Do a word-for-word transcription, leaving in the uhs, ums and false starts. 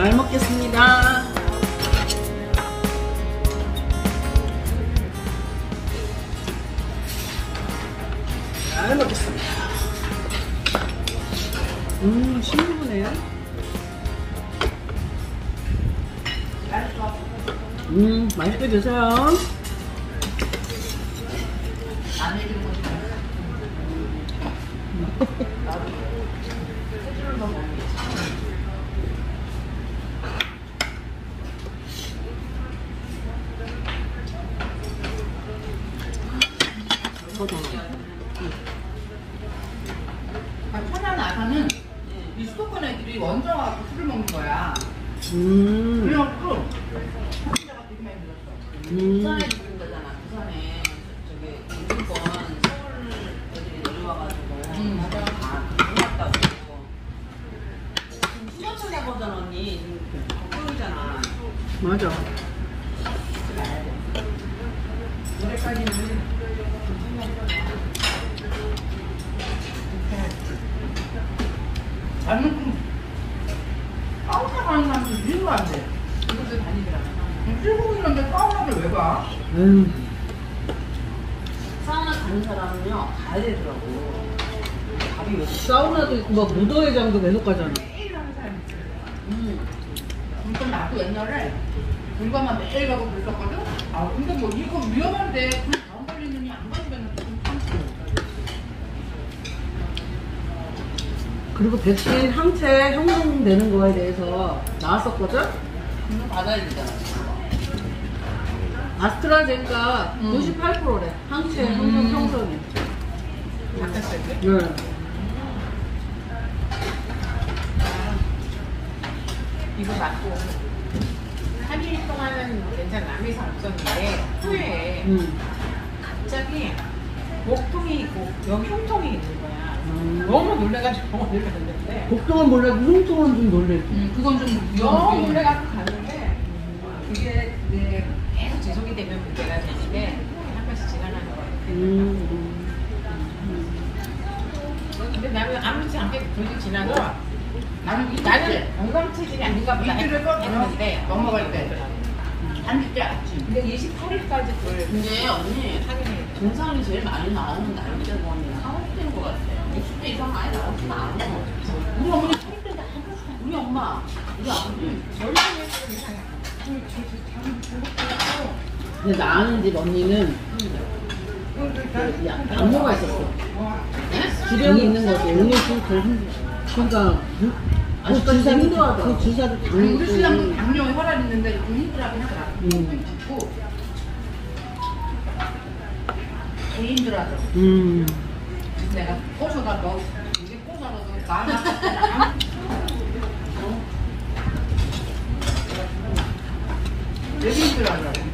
잘 먹겠습니다. 잘 먹겠습니다. 음, 싱거우네요. 음, 맛있게 드세요. 안 해주는 거지. 나도 해주는 거 먹는 게 천안 아산은 이 수도권 애들이 먼저 와서 술을 먹는 거야. 음. 그래갖고 혼자가 되게 많이 들었어. 음. 부산에 있는 거잖아. 부산에 저기 인근권 서울 애들이 내려와가지고 음, 맞아. 다 몰랐다고. 지금 휴전 찾아보잖아 언니. 지금 걱정이잖아. 맞아. 노래까지는 나는 사우나 가는 사람들 이해가 안 돼. 이것도 다니더라. 일곱 이런데 사우나를 왜 가? 음. 사우나 가는 사람은요 가야 되더라고. 밥이 왜 사우나도 있고 막 무도회장도 계속 가잖아. 매일 하는 사람 있지. 음. 그러니까 나도 옛날에 불가만 매일 가고 그랬었거든. 아 근데 뭐 이거 위험한데 그 병 걸리느니 안 가지면 좀 참고. 그리고 백신 항체 형성되는 거에 대해서 나왔었거든? 그거 받아야 되잖아. 아스트라제네카 음. 구십팔 퍼센트래. 항체 음. 형성 형성이. 바꿨을 때? 네. 이거 맞고 삼 일 동안은 괜찮아. 아무 이상 없었는데 후에 음. 갑자기 목통이 있고 여기 흉통이 있는 거야. 음. 너무 놀래가지고 병원을 갔는데 복통은 몰라도 흉통은 좀 놀랬지. 음, 그건 좀 너무 놀래가지고 갔는데 그게 이제 계속 지속이 되면 문제가 되는데 한 번씩 지나가는 거야. 음. 음. 근데 나는 아무렇지 않게 조직 지나서 나는, 나는 건강체질이 아닌가 보다 했는데 넘어갈 때 한 달 아침 근데 이십팔 일까지 그걸 근데 언니 확인해. 증상이 제일 많이 나오는 나이대가 언니 사십 대인 것 같아. 육십 대 이상 많이 나오진 않아. 우리 어머니 사십 대인데 우리 엄마, 우리 아버지 절대 이상해. 근데 나는 집 언니는 그 약- 당뇨가 있었어. 주변에 있는 거지. 음료수 더 힘들어. 그러니까 아직까지 주사- 힘들어하더라. 그 주사를 다 우리 우리 신랑도 먹고. 당뇨 혈압 있는데 좀 힘들어하긴 하더라. 음. 듣고 제일 힘들어하더라고. 음. 그래서 내가 꼬셔다 너 이게 꼬셔서 나나 되게 힘들어하더라고.